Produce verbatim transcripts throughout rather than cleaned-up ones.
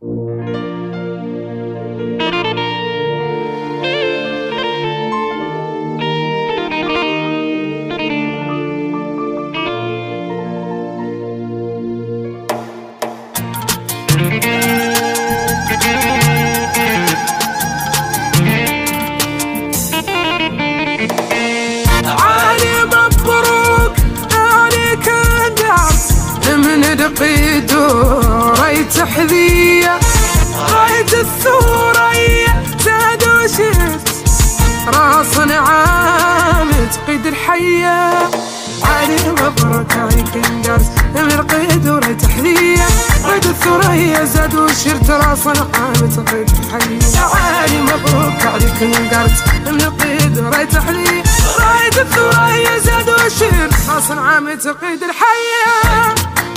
ريت حذية ريت الثورية زاد وشفت راس عامت قيد الحية علي مبروك عليك انقرت من القيد وريت حذية ريت الثورية زاد وشفت راس عامت قيد الحية علي مبروك عليك انقرت من القيد وريت حذية ريت الثورية زاد وشفت راس عامت قيد الحية.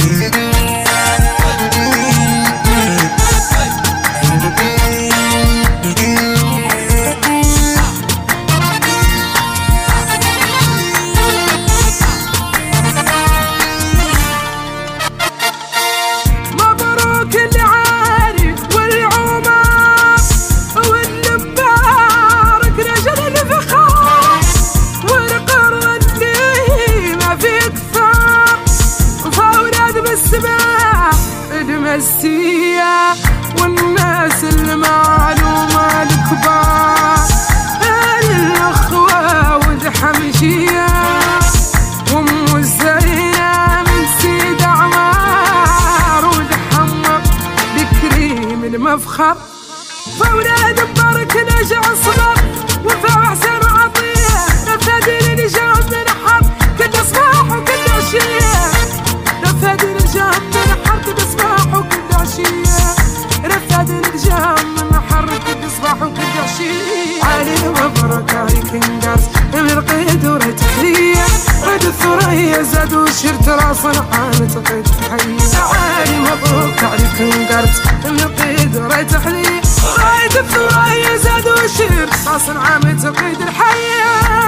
مبروك العاري والعمر والمبارك رجل الفخار والقر اللي ما في كثار وفاولاد بالسباع المسية والناس المعلومة الكبار الأخوة والحمشية وأم الزينة من سيد عمار والحمر بكريم المفخر فاولاد مبارك نجع صغر وفاء حسين وعطية نفادي لنجام من حرب كل صباح وكل عشية نفادي لنجام من حرب كل صباح وكل عشية نفادي لنجام من حرب كل صباح وكل عشية علي مبروك عليك انقرت من القيد وريت حذية ريت الثريا زاد وشرت راس عامت قيد الحية علي مبروك عليك انقرت من القيد وريت حذية ريت الثريا زاد وشرت راس عامت قيد الحية.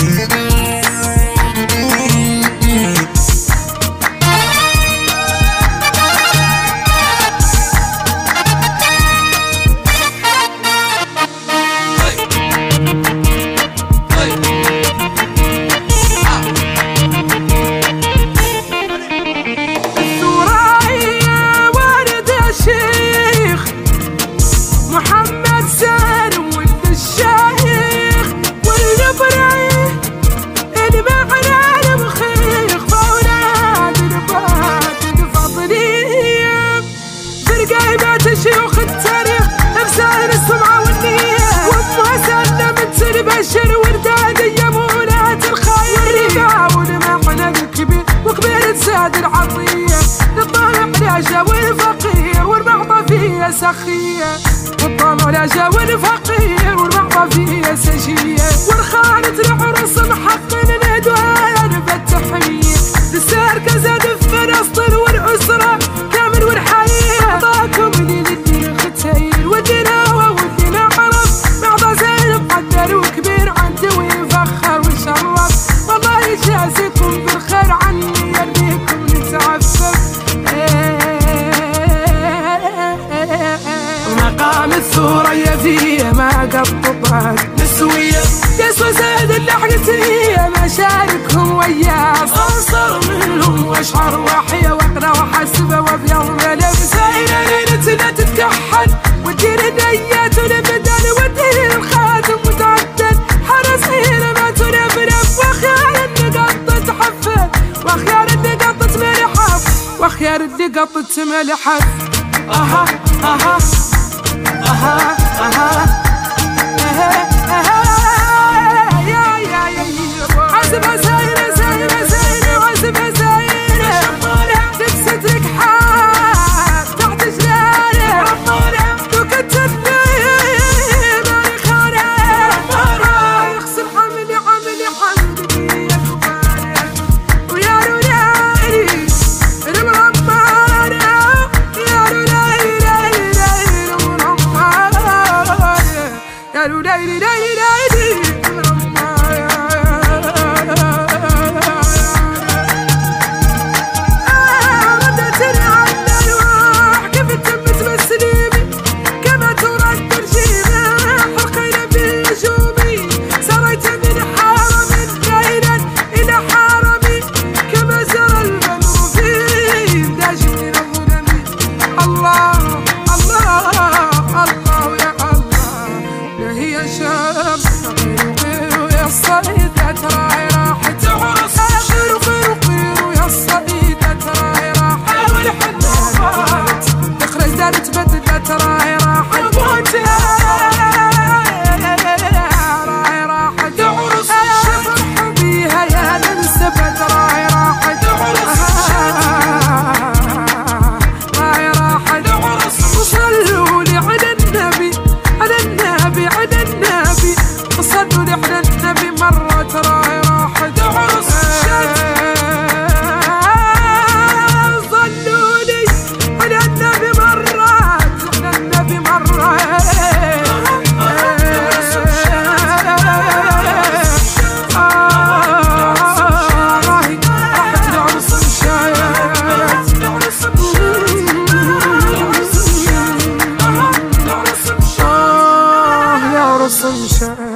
شيوخ التاريخ نفسان السمعة والنية وامها سلمت البشر وردادية مولاة الخير والمعنى الكبير وكبيرة ساد العطية الطالع لاجا والفقير والمعطى فيها سخية الطالع لاجا والفقير والمعطى فيها سجية والخالة العرس محقن الهدوان بالتحية للساركة زاد في فلسطين والأسرة كامل والحياة عطاكم ودينا وودينا عرف معطى زين مقدر وكبير عندي ويفخر ويشرف والله يجازيكم بالخير عني يرضيكم نتعفف. ومقام الثورية فيه ما قطبت نسوية يسوى زاد اللحقتية مشاركهم وياه صنصر منهم واشعر وحية واقرا وحسبه وابيض ملف سايرة ليلة لا تتكحل ودير النيات والبدن ودير الخاتم متعدل حرسين ما تنبنف وخيار اللي قطت حفه وخيار اللي قطت ملحف وخيار اللي قطت ملحف. اها اها اها اها يا يا يا عزبة سايرة سايرة سايرة وعزبة سايرة لبست لك حال تحت جلالة دوكت الليل ماني خانة يغسل حملي حملي حملي يا كبارة ويا رولاي المرمانة يا رولاي لاي لاي المرمانة يا رولاي لاي لاي صنشان.